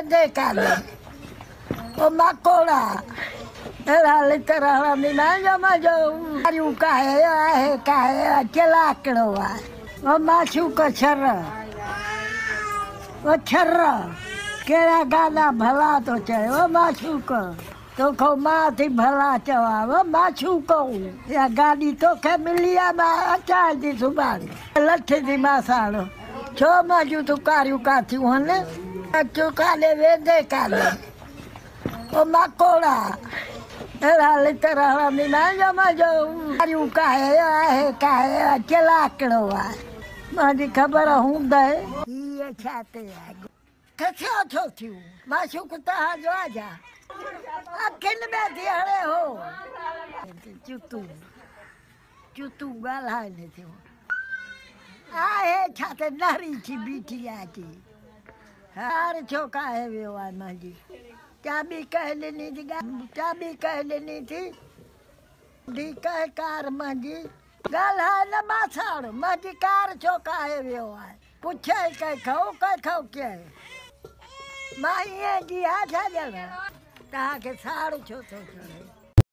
वेंदे कान्हे ओ मकोड़ा अहिड़ा लितर हणंदी न जो मारियूं काहे आहे काहे चलाकड़ो आहे ओ माशूक छर ओ छर कहिड़ा गाना भला थो चए ओ माशूक तोखो मां थी भला चवां ओ माशूक इहा गाॾी तोखे मिली आहे मां अचां थी सुभाणे लठ थी मां साण छो मां तूं कारियूं काथियूं आहिनि तूं काॾे वेंदे कान्हे ओ मकोड़ा अहिड़ा लितर हणंदी न जो मारियूं काहे आहे काहे चलाकड़ो आहे मुंहिंजी ख़बर हूंदई हीअ छा ते आहे खसियो छो थियूं माशूक तव्हांजो आजा अखियुनि में थी हणे हो चुतूं चुतूं ॻाल्हाइनि थियूं आहे छा त नारी थी बीठी आहे अची हार छो काहे वियो आहे मुंहिंजी चाबी कहे ॾिनी थी चाबी कहे ॾिनी थी धी कहे कार मुंहिंजी ॻाल्हाए न मां साण मुंहिंजी कार छो काहे वियो आहे पुछे कंहिंखां कयई मां ईअं जी आहे छा ॼण तव्हांखे साड़ छो थो चढ़े